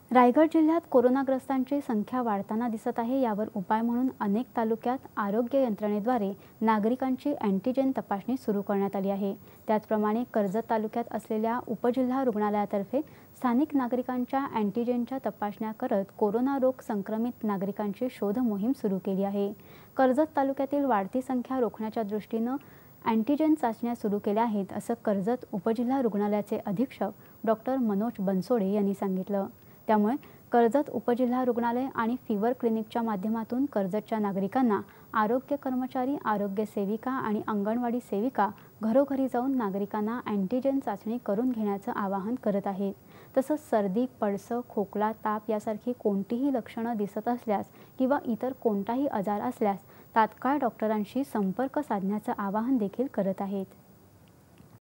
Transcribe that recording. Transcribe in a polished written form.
रायगड जिल्ह्यात कोरोनाग्रस्तांची संख्या वाढताना दिसत आहे। यावर उपाय म्हणून अनेक तालुक्यात आरोग्य यंत्रणेद्वारे नागरिकांची अँटीजेन तपासणी सुरू करण्यात आली आहे। त्याचप्रमाणे कर्जत तालुक्यात असलेल्या उपजिल्हा रुग्णालयातर्फे स्थानिक नागरिकांच्या अँटीजेनच्या तपासण्या करत कोरोना रोग संक्रमित नागरिकांची शोध मोहीम सुरू केली आहे। कर्जत तालुक्यातील वाढती संख्या रोखण्याच्या दृष्टीने अँटीजेन चाचण्या सुरू केल्या आहेत, असं कर्जत उपजिल्हा रुग्णालयाचे अधीक्षक डॉक्टर मनोज बनसोडे यांनी सांगितलं। त्यामुळे कर्जत उपजिल्हा रुग्णालय आणि फीवर क्लिनिकच्या माध्यमातून कर्जतच्या नागरिकांना आरोग्य कर्मचारी, आरोग्य सेविका आणि अंगणवाडी सेविका घरोघरी जाऊन नागरिकांना अँटीजेन चाचणी करून घेण्याचं आवाहन करत आहेत। तसंच सर्दी, पडसं, खोकला, ताप यासारखी कोणतीही लक्षणं दिसत असल्यास किंवा इतर कोणताही आजार असल्यास तात्काळ डॉक्टरांशी संपर्क साधण्याचं आवाहन देखील करत आहेत।